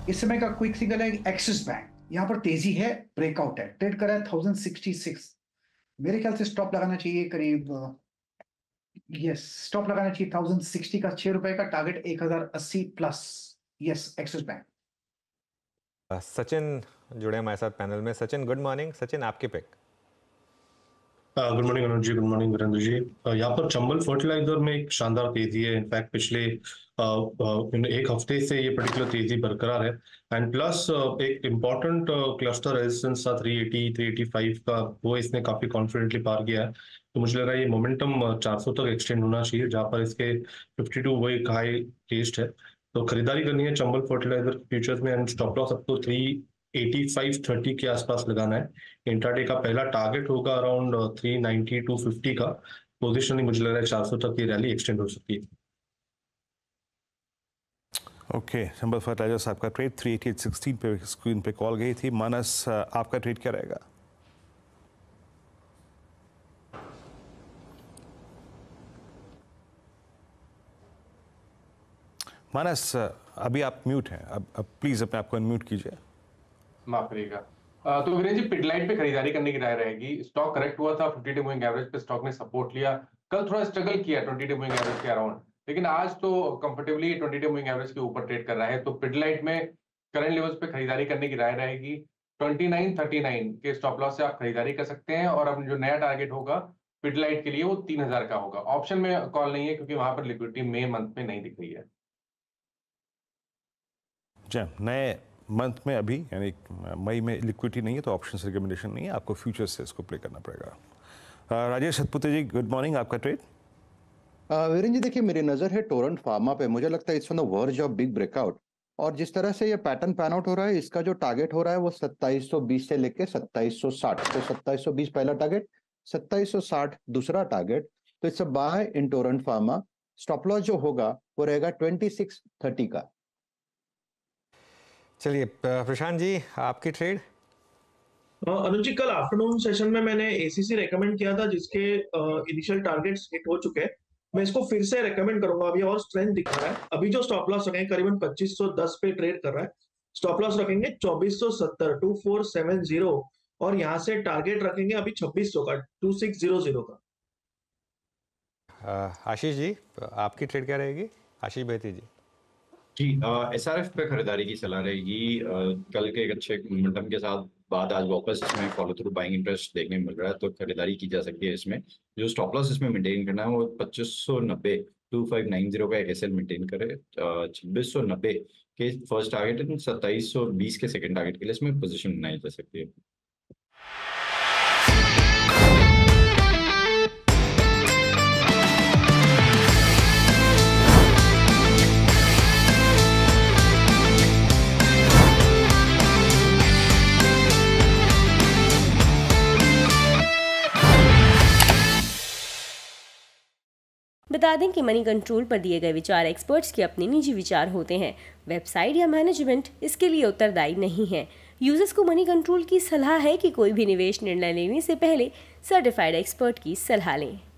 इस समय का क्विक सिग्नल है एक्सिस बैंक, यहाँ पर तेजी है, ब्रेकआउट है, ट्रेड कर रहा है 1066। मेरे ख्याल से स्टॉप लगाना चाहिए करीब, यस स्टॉप लगाना चाहिए 1060 का, ₹6 का target 1080 plus. Yes Axis bank. Sachin जुड़े हमारे साथ पैनल में। Sachin good morning. सचिन आपके pick. Good morning Anuj ji, good morning Virendra ji. यहाँ पर चंबल फर्टिलाइजर में एक शानदार तेजी है। इनफैक्ट पिछले एक हफ्ते से ये पर्टिकुलर तेजी बरकरार है। एंड प्लस एक इम्पॉर्टेंट क्लस्टर रेजिस्टेंस था 380 385 का, वो इसने काफी कॉन्फिडेंटली पार किया है। तो मुझे लग रहा है ये मोमेंटम 400 तक एक्सटेंड होना चाहिए, जहाँ पर इसके 52 वो एक हाई टेस्ट है। तो खरीदारी करनी है चंबल फर्टिलाइजर फ्यूचर्स में। एंड स्टॉप लॉस आपको 385.30 के आसपास लगाना है। इंट्राडे का पहला टारगेट होगा अराउंड 390 250 का। पोजिशनिंग मुझे लग रहा है 400 तक की रैली एक्सटेंड हो सकती है। ओके, चंबल फर्टिलाइजर्स आपका ट्रेड 388.16 पे स्क्रीन पे कॉल गई थी। मानस आपका ट्रेड क्या रहेगा? मानस अभी आप म्यूट हैं, अब प्लीज अपने आप को अनम्यूट कीजिए। माफ करिएगा। तो वीरेंद्र जी, पिडलाइट पे खरीदारी करने की राय रहेगी। स्टॉक करेक्ट हुआ था 50 डे मूविंग एवरेज पे, स्टॉक ने सपोर्ट लिया। कल थोड़ा स्ट्रगल किया 20 डे मूविंग एवरेज के अराउंड, लेकिन आज तो कंफर्टेबली 20 डे मूविंग एवरेज के ऊपर ट्रेड कर रहा है। तो पिडलाइट में करंट लेवल्स पे खरीदारी करने की राय रहेगी। 2939 के स्टॉप लॉस से आप खरीदारी कर सकते हैं। और अब जो नया टारगेट होगा पिडलाइट के लिए वो 3000 का होगा। ऑप्शन में कॉल नहीं है क्योंकि वहां पर लिक्विडिटी मई मंथ में नहीं दिख रही है। नए मंथ में अभी यानी मई में लिक्विडिटी नहीं है, तो ऑप्शन से रिकमेंडेशन नहीं है, आपको फ्यूचर से इसको प्ले करना पड़ेगा। राजेश सतपुते जी गुड मॉर्निंग, आपका ट्रेड। वीरेंद्र जी देखिए, मेरी नज़र है टोरेंट फार्मा पे। मुझे लगता है it's on the verge of big breakout, और जिस तरह से ये पैटर्न पैन आउट हो रहा है, इसका जो टारगेट हो रहा है वो 2720 से लेके 2760। तो 2720 पहला टारगेट, 2760 दूसरा टारगेट। तो it's a buy in Torrent Pharma. Stop loss जो होगा वो रहेगा 2630 का। चलिए प्रशांत जी आपकी ट्रेड। अनुज जी, कल आफ्टरनून सेशन में मैंने एसीसी रेकमेंड किया था, जिसके इनिशियल टारगेट्स हिट हो चुके हैं। मैं इसको फिर से रेकमेंड करूंगा। अभी और स्ट्रेंथ दिखा रहा है। अभी जो स्टॉप लॉस रखेंगे करीबन 2510 पे ट्रेड कर रहा है। स्टॉप लॉस रखेंगे 2470 2470, और यहाँ से टारगेट रखेंगे अभी 2600 का 2600 का। आशीष जी आपकी ट्रेड क्या रहेगी? आशीष बेहती जी। जी, एसआरएफ पे खरीदारी की सलाह रहेगी। कल के एक अच्छे मोमेंटम के साथ बाद आज वापस इसमें फॉलो थ्रू बाइंग इंटरेस्ट देखने को मिल रहा है, तो खरीदारी की जा सकती है इसमें। जो स्टॉप लॉस इसमें मेंटेन करना है वो 2590 2590 का एक एसएल मेंटेन करे। 2690 के फर्स्ट टारगेट है, 2720 के सेकंड टारगेट के लिए इसमें पोजीशन बनाई जा सकती है। बता दें कि मनी कंट्रोल पर दिए गए विचार एक्सपर्ट्स के अपने निजी विचार होते हैं। वेबसाइट या मैनेजमेंट इसके लिए उत्तरदायी नहीं है। यूजर्स को मनी कंट्रोल की सलाह है कि कोई भी निवेश निर्णय लेने से पहले सर्टिफाइड एक्सपर्ट की सलाह लें।